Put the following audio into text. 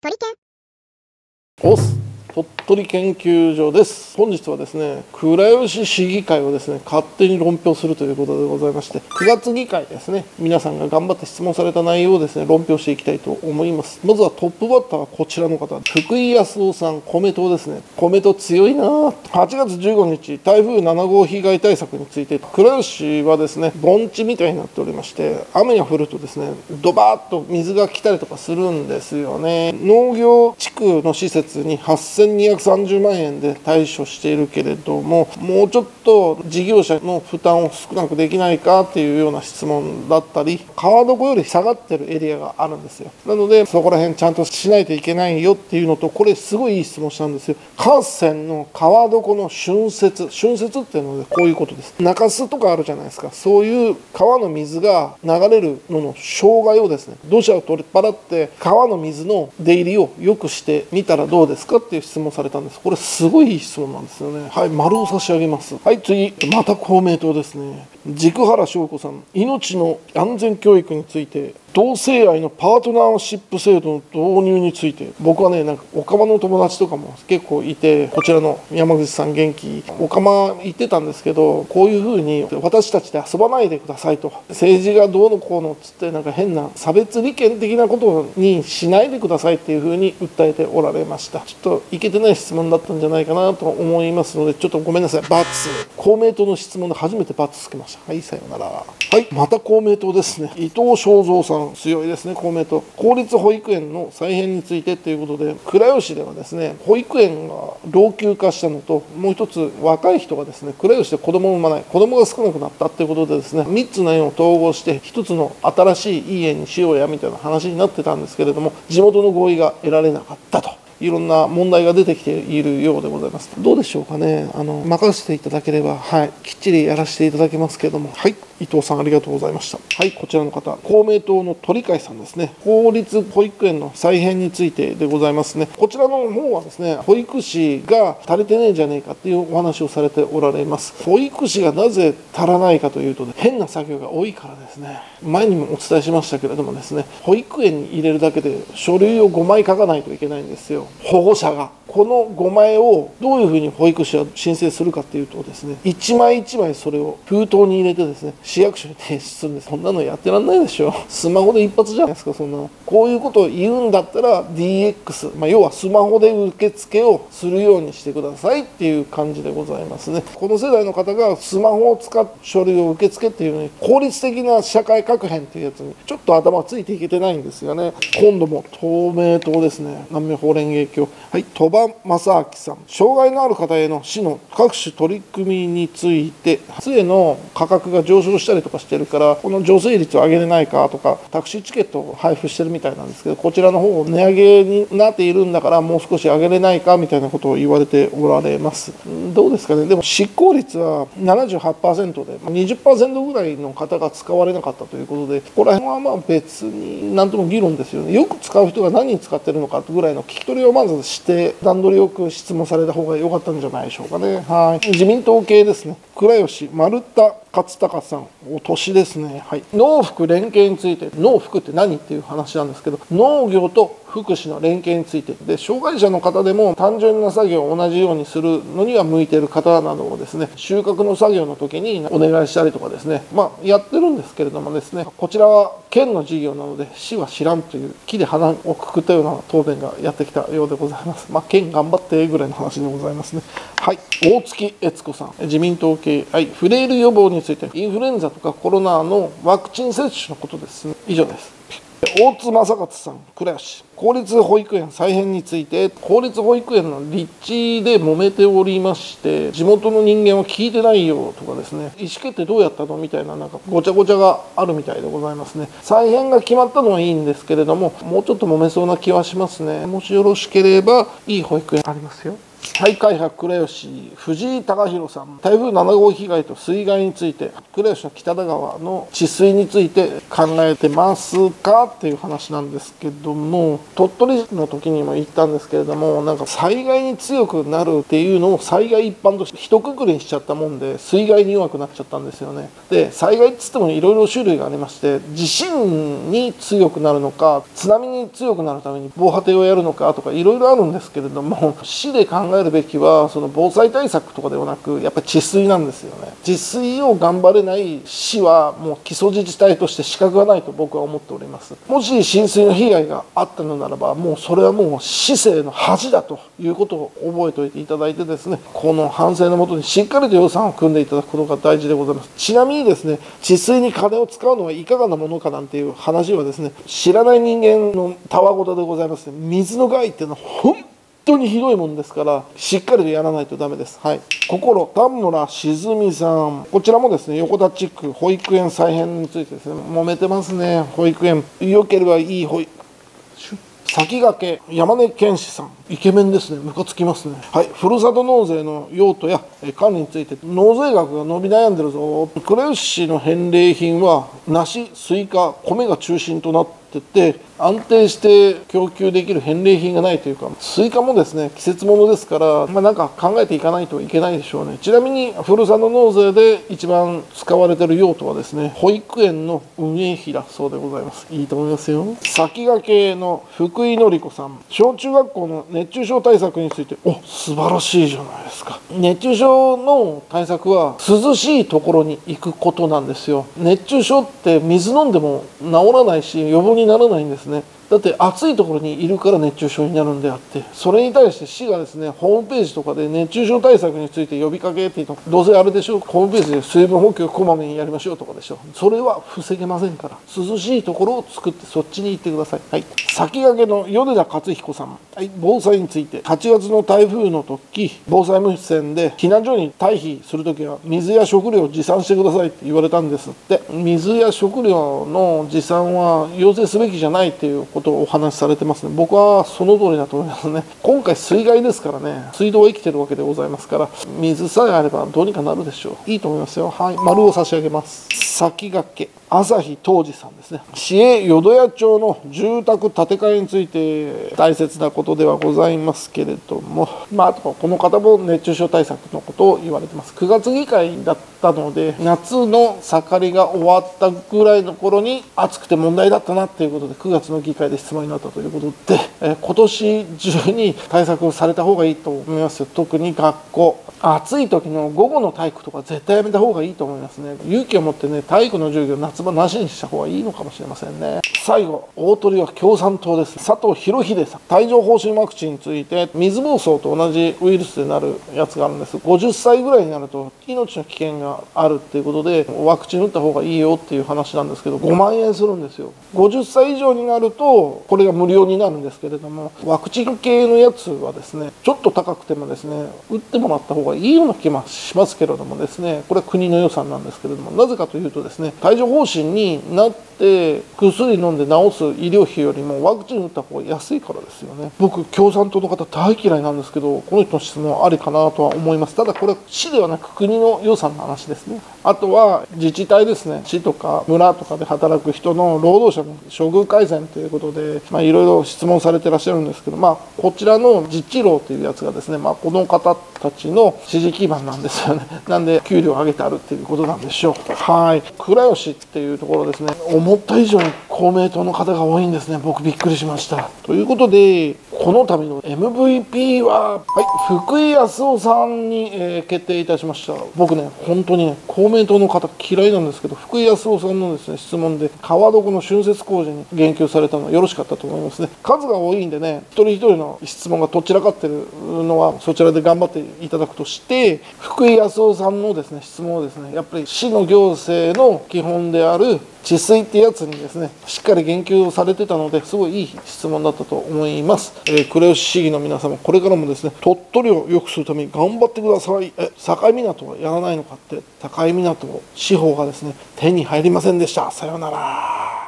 鳥研おっす鳥取研究所です。本日はですね、倉吉市議会をですね、勝手に論評するということでございまして、9月議会ですね、皆さんが頑張って質問された内容をですね、論評していきたいと思います。まずはトップバッターはこちらの方、福井康夫さん、公明党ですね。公明党強いなぁ。8月15日、台風7号被害対策について、倉吉はですね、盆地みたいになっておりまして、雨が降るとですね、ドバーッと水が来たりとかするんですよね。農業地区の施設に8230万円で対処しているけれども、もうちょっと事業者の負担を少なくできないかっていうような質問だったり、川床より下がってるエリアがあるんですよ。なのでそこら辺ちゃんとしないといけないよっていうのと、これすごいいい質問したんですよ。河川の川床の浚渫っていうのでこういうことです。中州とかあるじゃないですか。そういう川の水が流れるのの障害をですね、土砂を取り払って川の水の出入りを良くしてみたらどうですかっていう質問されたんです。これすごいいい質問なんですよね。はい、丸を差し上げます。はい、次また公明党ですね。軸原翔子さん、命の安全教育について、同性愛のパートナーシップ制度の導入について、僕はね、なんかオカマの友達とかも結構いて、こちらの山口さん元気、オカマ言ってたんですけど、こういうふうに私たちで遊ばないでくださいと、政治がどうのこうのっつってなんか変な差別利権的なことにしないでくださいっていうふうに訴えておられました。ちょっといけてない質問だったんじゃないかなと思いますので、ちょっとごめんなさい。×。公明党の質問で初めて×つけました。はい、さようなら。はい、また公明党ですね。伊藤正三さん、強いですね、公明党。公立保育園の再編についてということで、倉吉ではですね、保育園が老朽化したのと、もう一つ若い人がですね、倉吉で子供を産まない、子供が少なくなったということでですね、3つの園を統合して1つの新しいいい園にしようやみたいな話になってたんですけれども、地元の合意が得られなかったと。いろんな問題が出てきているようでございます。どうでしょうかね。任せていただければ、はい、きっちりやらせていただけますけれども、はい、伊藤さんありがとうございました。はい、こちらの方、公明党の鳥飼さんですね。公立保育園の再編についてでございますね。こちらの方はですね、保育士が足りてねえんじゃねえかっていうお話をされておられます。保育士がなぜ足らないかというと、変な作業が多いからですね。前にもお伝えしましたけれどもですね、保育園に入れるだけで書類を5枚書かないといけないんですよ。保護者がこの5枚をどういうふうに保育士は申請するかっていうとですね、1枚1枚それを封筒に入れてですね、市役所に提出するんです。そんなのやってらんないでしょ。スマホで一発じゃないですか。そんなのこういうことを言うんだったら DX、要はスマホで受付をするようにしてくださいっていう感じでございますね。この世代の方がスマホを使って書類を受付っていうのに、効率的な社会確変っていうやつにちょっと頭ついていけてないんですよね。今度も公明党ですね。南明法連芸協、はい、鳥羽正明さん、障害のある方への市の各種取り組みについて、杖の価格が上昇したりとかしてるから、この助成率を上げれないかとか、タクシーチケットを配布してるみたいなんですけど、こちらの方値上げになっているんだからもう少し上げれないかみたいなことを言われておられます。どうですかね。でも執行率は 78% で 20% ぐらいの方が使われなかったということで、ここら辺はまあ別に何とも議論ですよね。よく使う人が何に使ってるのかぐらいの聞き取りをまずして段取りよく質問された方が良かったんじゃないでしょうかね。はい、自民党系ですね。倉吉丸田勝隆さん、お年ですね。はい、農福連携について、農福って何っていう話なんですけど、農業と福祉の連携についてで、障害者の方でも単純な作業を同じようにするのには向いている方などをですね、収穫の作業の時にお願いしたりとかですね、やってるんですけれどもですね、こちらは県の事業なので市は知らんという木で鼻をくくったような答弁がやってきたようでございます。県頑張ってぐらいの話でございますね。はい、大月悦子さん、自民党系、はい、フレイル予防について、インフルエンザとかコロナのワクチン接種のことですね。以上です。大津正勝さん、倉吉、公立保育園再編について、公立保育園の立地で揉めておりまして、地元の人間は聞いてないよとかですね、意思決定どうやったのみたいな、なんかごちゃごちゃがあるみたいでございますね。再編が決まったのはいいんですけれども、もうちょっと揉めそうな気はしますね。もしよろしければ、いい保育園ありますよ。 はい、海博倉吉藤井貴弘さん、台風7号被害と水害について、倉吉の北田川の治水について考えてますかっていう話なんですけども、鳥取の時にも言ったんですけれども、なんか災害に強くなるっていうのを災害一般として一括りにしちゃったもんで、水害に弱くなっちゃったんですよね。で、災害っつってもいろいろ種類がありまして、地震に強くなるのか、津波に強くなるために防波堤をやるのかとかいろいろあるんですけれども、市で考えるべきはその防災対策とかではなく、やっぱり治水なんですよね。治水を頑張れない市はもう基礎自治体として資格がないと僕は思っております。もし浸水の被害があったのならば、もうそれはもう市政の恥だということを覚えておいていただいてですね、この反省のもとにしっかりと予算を組んでいただくことが大事でございます。ちなみにですね、治水に金を使うのはいかがなものかなんていう話はですね、知らない人間のたわごとでございますね。水の害っていうのは本当にひどいもんですから、しっかりとやらないとダメです。はい。心田村静美さん、こちらもですね、横田地区保育園再編についてですね、揉めてますね。保育園良ければいい保育先駆け山根健志さん、イケメンですね。ムカつきますね。はい。ふるさと納税の用途や管理について、納税額が伸び悩んでるぞ。倉吉市の返礼品は梨、スイカ、米が中心となってて、安定して供給できる返礼品がないというか、スイカもですね、季節物ですから、なんか考えていかないといけないでしょうね。ちなみにふるさと納税で一番使われている用途はですね、保育園の運営費だそうでございます。いいと思いますよ。先駆けの福井紀子さん、小中学校の熱中症対策について、素晴らしいじゃないですか。熱中症の対策は涼しいところに行くことなんですよ。熱中症って水飲んでも治らないし予防にならないんですね。だって暑いところにいるから熱中症になるんであって、それに対して市がですね、ホームページとかで熱中症対策について呼びかけっていうと、どうせあれでしょう、ホームページで水分補給をこまめにやりましょうとかでしょ。それは防げませんから、涼しいところを作ってそっちに行ってください。はい。先駆けの米田克彦さん、はい、防災について、8月の台風の時、防災無線で避難所に退避するときは水や食料を持参してくださいって言われたんですって。水や食料の持参は要請すべきじゃないっていうことをお話しされてますね。僕はその通りだと思いますね。今回水害ですからね、水道は生きてるわけでございますから、水さえあればどうにかなるでしょう。いいと思いますよ。はい、丸を差し上げます。先駆け朝日東司さんですね。市営淀屋町の住宅建て替えについて大切なことではございますけれども、あとこの方も熱中症対策のことを言われてます。9月議会だったので、夏の盛りが終わったぐらいの頃に暑くて問題だったなということで、9月の議会で質問になったということで、今年中に対策をされた方がいいと思いますよ。特に学校、暑い時の午後の体育とか絶対やめた方がいいと思いますね。勇気を持ってね、体育の授業夏場なしにした方がいいのかもしれませんね。最後、大鳥は共産党です。佐藤博秀さん、帯状疱疹ワクチンについて、水疱瘡と同じウイルスでなるやつがあるんです。50歳ぐらいになると命の危険があるっていうことで、ワクチン打った方がいいよっていう話なんですけど、5万円するんですよ。50歳以上になるとこれが無料になるんですけれども、ワクチン系のやつはですね、ちょっと高くてもですね、打ってもらった方がいいような気もしますけれどもですね、これは国の予算なんですけれども、なぜかというとですね、帯状疱疹になって薬飲んで治す医療費よりもワクチン打った方が安いからですよね。僕共産党の方大嫌いなんですけど、この人の質問ありかなとは思います。ただこれは市ではなく国の予算の話ですね。あとは自治体ですね、市とか村とかで働く人の労働者の処遇改善ということで、いろいろ質問されてらっしゃるんですけど、こちらの実地労というやつがですね、この方たちの支持基盤なんですよね。なんで給料を上げてあるっていうことなんでしょう。はい。倉吉っていうところですね、思った以上に公明党の方が多いんですね。僕びっくりしました。ということで、この度の MVP は、福井康夫さんに、決定いたしました。僕ね、本当にね、公明党の方嫌いなんですけど、福井康夫さんのですね、質問で川床の浚渫工事に言及されたのはよろしかったと思いますね。数が多いんでね、一人一人の質問がどちらかってるのはそちらで頑張っていただくとして、福井康夫さんのですね、質問をですね、やっぱり市の行政の基本である治水ってやつにですね、しっかり言及をされてたので、すごいいい質問だったと思います。倉吉市議の皆様、これからもですね、鳥取を良くするために頑張ってください。境港はやらないのかって、境港司法がですね、手に入りませんでした。さようなら。